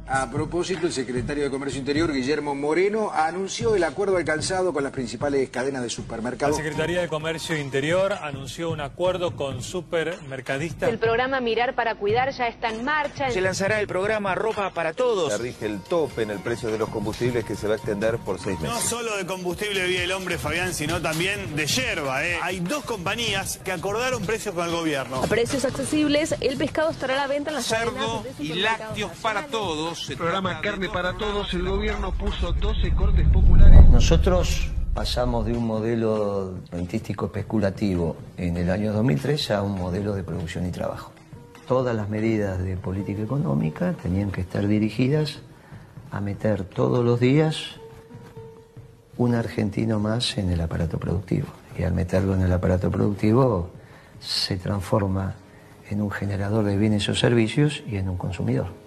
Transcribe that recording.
A propósito, el secretario de Comercio Interior, Guillermo Moreno, anunció el acuerdo alcanzado con las principales cadenas de supermercados. La Secretaría de Comercio Interior anunció un acuerdo con supermercadistas. El programa Mirar para Cuidar ya está en marcha. Se lanzará el programa Ropa para Todos. Se rige el tope en el precio de los combustibles que se va a extender por 6 meses. No solo de combustible vive el hombre, Fabián, sino también de yerba. Hay 2 compañías que acordaron precios con el gobierno. A precios accesibles, el pescado estará a la venta en las cerdo y lácteos para todos. El programa Carne para Todos, el gobierno puso 12 cortes populares. Nosotros pasamos de un modelo rentístico especulativo en el año 2003 a un modelo de producción y trabajo. Todas las medidas de política económica tenían que estar dirigidas a meter todos los días un argentino más en el aparato productivo. Y al meterlo en el aparato productivo se transforma en un generador de bienes o servicios y en un consumidor.